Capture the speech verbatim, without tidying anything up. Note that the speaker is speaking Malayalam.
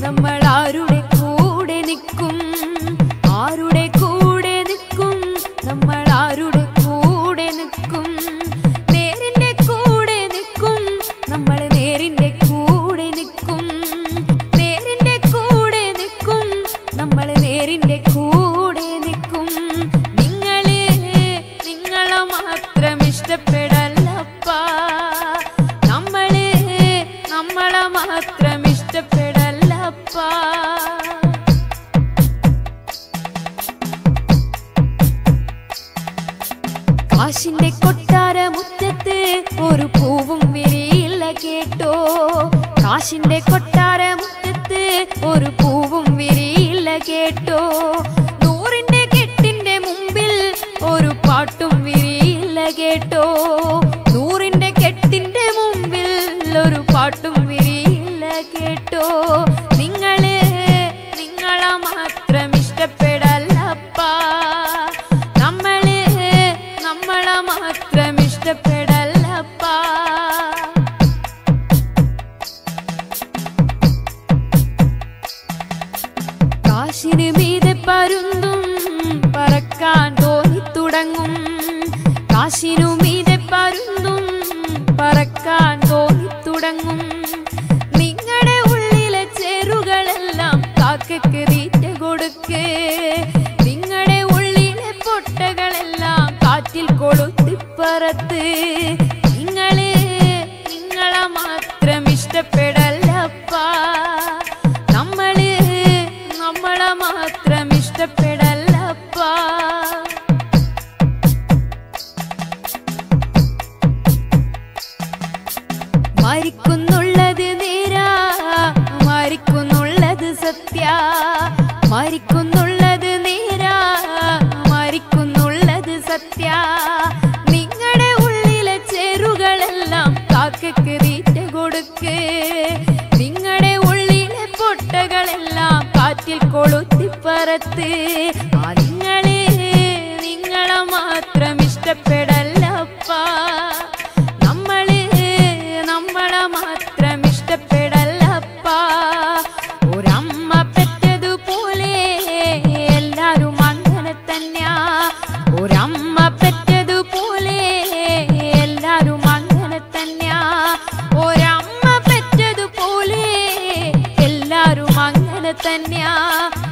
നമ്മൾ ആരുടെ കൂടെ നിൽക്കും ആരുടെ കൂടെ നിൽക്കും നമ്മൾ ആരുടെ കൂടെ നിൽക്കും നേരിന്റെ കൂടെ നിൽക്കും നമ്മൾ നേരിന്റെ കൂടെ നിൽക്കും നേരിന്റെ കൂടെ നിൽക്കും നമ്മൾ നേരിന്റെ കൂടെ നിൽക്കും നിങ്ങളെ നിങ്ങളെ മാത്രം ഇഷ്ടപ്പെടല്ലപ്പാ നമ്മളെ നമ്മളെ മാത്രം ഇഷ്ടപ്പെടല്ലപ്പാ കാശിന്റെ കൊട്ടാര മുറ്റത്ത് ഒരു പൂവും വിരിയില്ല കേട്ടോ കാശിന്റെ കൊട്ടാര മുറ്റത്ത് ഒരു പൂവും വിരിയില്ല കേട്ടോ നൂറിന്റെ കെട്ടിന്റെ മുമ്പിൽ ഒരു പാട്ടും വിരിയില്ല കേട്ടോ നൂറിന്റെ കെട്ടിന്റെ മുമ്പിൽ ഒരു പാട്ടും വിരിയില്ല കേട്ടോ നിങ്ങളെ നിങ്ങളെ മാത്രം ഇഷ്ടപ്പെടല്ലപ്പാ നമ്മളെ നമ്മളെ മാത്രം ഇഷ്ടപ്പെടല്ലപ്പാ കാശിന് മീതെ പരുന്തും പറക്കാൻ തോന്നിത്തുടങ്ങും കാശിനു മീതെ പരുന്തും പറക്കാൻ തോന്നിത്തുടങ്ങും നിങ്ങളുടെ ഉള്ളിലെ ചേരുകളെല്ലാം കാക്കയ്ക്ക് തീറ്റ കൊടുക്ക് നിങ്ങളുടെ ഉള്ളിലെ പൊട്ടകളെല്ലാം കാറ്റിൽ കൊളുത്തിപ്പറത്ത് നിങ്ങളെ നിങ്ങളെ മാത്രം ഇഷ്ടപ്പെടല്ലപ്പാ നമ്മളെ നമ്മളെ മാത്രം ഇഷ്ടപ്പെടല്ലപ്പാ മരിക്കുന്നുള്ളത് നേരാ മരിക്കുന്നുള്ളത് സത്യ മരിക്കുന്നുള്ളത് നേരാ മരിക്കുന്നുള്ളത് സത്യ നിങ്ങളുടെ ഉള്ളിലെ ചേരുകളെല്ലാം കാക്കയ്ക്ക് തീറ്റ കൊടുക്ക് നിങ്ങളുടെ ഉള്ളിലെ പൊട്ടകളെല്ലാം കാറ്റിൽ കൊളുത്തിപ്പറത്ത് ആ നിങ്ങളെ നിങ്ങളെ മാത്രം ഇഷ്ടപ്പെടല്ലപ്പാ നമ്മളെ നമ്മളെ മാത്രം ഇഷ്ടപ്പെടല്ലപ്പാ ഒരമ്മ പെറ്റതുപോലെ എല്ലാരും അങ്ങനെ തന്നെയാ ഒരമ്മ പെറ്റതുപോലെ എല്ലാരും അങ്ങനെ തന്നെയാ ഒരമ്മ പെറ്റതുപോലെ എല്ലാരും അങ്ങനെ തന്നെയാ